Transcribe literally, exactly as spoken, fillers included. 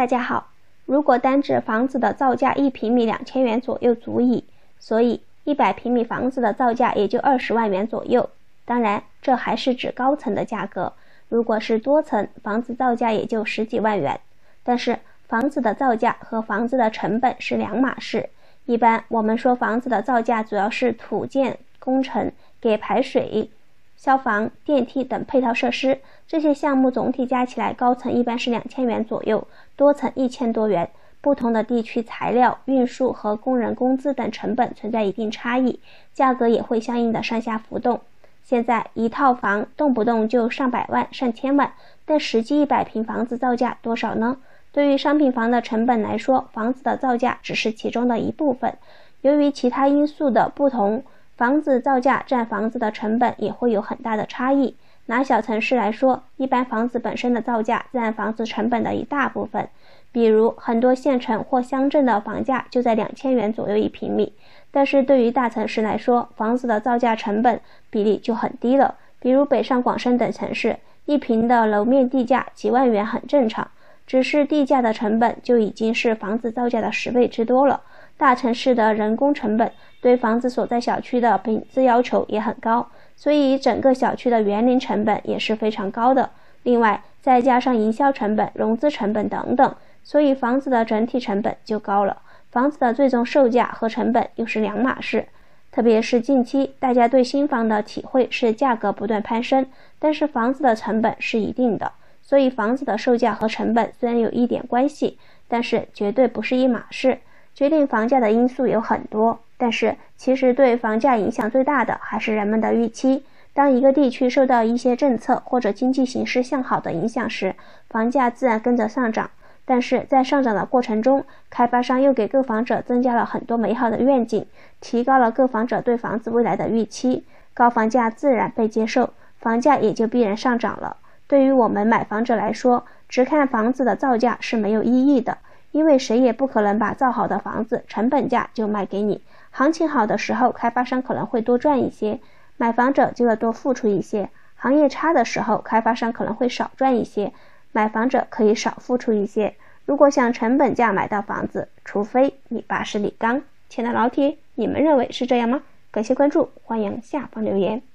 大家好，如果单指房子的造价一平米两千元左右足矣，所以一百平米房子的造价也就二十万元左右。当然，这还是指高层的价格，如果是多层，房子造价也就十几万元。但是房子的造价和房子的成本是两码事。一般我们说房子的造价主要是土建工程，给排水、消防、电梯等配套设施，这些项目总体加起来，高层一般是两千元左右，多层一千多元。不同的地区材料、运输和工人工资等成本存在一定差异，价格也会相应的上下浮动。现在一套房动不动就上百万、上千万，但实际一百平房子造价多少呢？对于商品房的成本来说，房子的造价只是其中的一部分。由于其他因素的不同，房子造价占房子的成本也会有很大的差异。拿小城市来说，一般房子本身的造价占房子成本的一大部分。比如很多县城或乡镇的房价就在两千元左右一平米，但是对于大城市来说，房子的造价成本比例就很低了。比如北上广深等城市，一平的楼面地价几万元很正常，只是地价的成本就已经是房子造价的十倍之多了。大城市的人工成本对房子所在小区的品质要求也很高，所以整个小区的园林成本也是非常高的。另外再加上营销成本、融资成本等等，所以房子的整体成本就高了。房子的最终售价和成本又是两码事。特别是近期大家对新房的体会是价格不断攀升，但是房子的成本是一定的，所以房子的售价和成本虽然有一点关系，但是绝对不是一码事。决定房价的因素有很多，但是其实对房价影响最大的还是人们的预期。当一个地区受到一些政策或者经济形势向好的影响时，房价自然跟着上涨。但是在上涨的过程中，开发商又给购房者增加了很多美好的愿景，提高了购房者对房子未来的预期，高房价自然被接受，房价也就必然上涨了。对于我们买房者来说，只看房子的造价是没有意义的，因为谁也不可能把造好的房子成本价就卖给你。行情好的时候，开发商可能会多赚一些，买房者就要多付出一些；行业差的时候，开发商可能会少赚一些，买房者可以少付出一些。如果想成本价买到房子，除非你爸是李刚。亲爱的老铁，你们认为是这样吗？感谢关注，欢迎下方留言。